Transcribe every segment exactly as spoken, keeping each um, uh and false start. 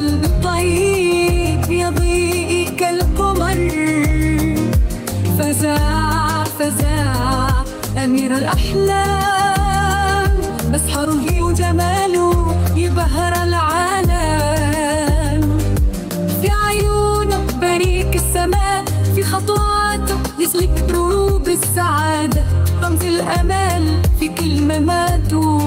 قلبي طيب يضيء كالقمر. فزاع فزاع أمير الأحلام، بسحره وجماله يبهر العالم. في عيونه بريق السماء، في خطواته يسلك دروب السعادة. رمز الأمل في كلماته.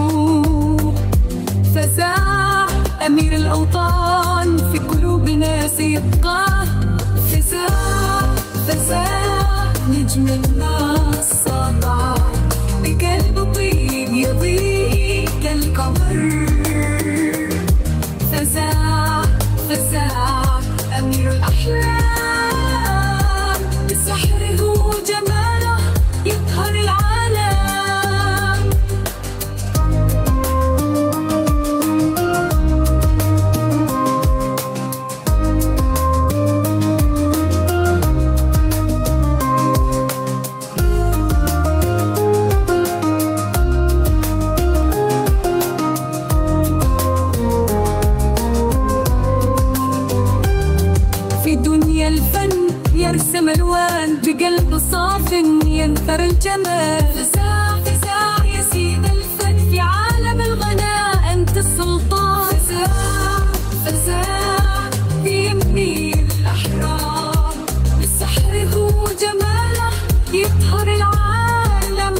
فزاع أمير الأوطان، في قلوب ناس يبقى. فزاع فزاع نجم الناس ساطع، بقلب طيب يضيء كالقمر. فزاع فزاع أمير الأحلام، بسحره وجماله يقهر العالم. في دنيا الفن يرسم الوان، بقلب صاف ينثر الجمال. فزاع فزاع يا سيد الفن، في عالم الغناء أنت السلطان. فزاع فزاع في أمير الأحرار، بسحره وجماله يقهر العالم.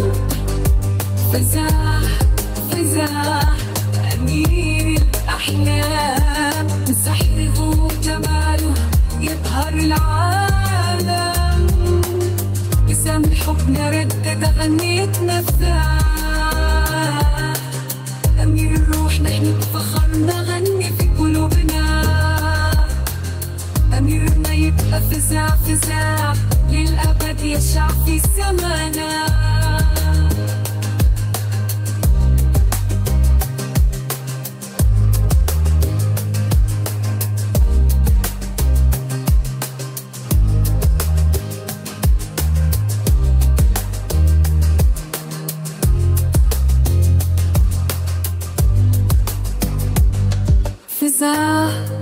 فزاع فزاع أمير الأحلام، بسحره وجماله يقهر العالم. بسام الحب نردد غنيتنا فزاع. أمير الروح نحن بفخر نغني في قلوبنا. أميرنا يبقى فزاع فزاع للأبد يشع في سمانا. فزاع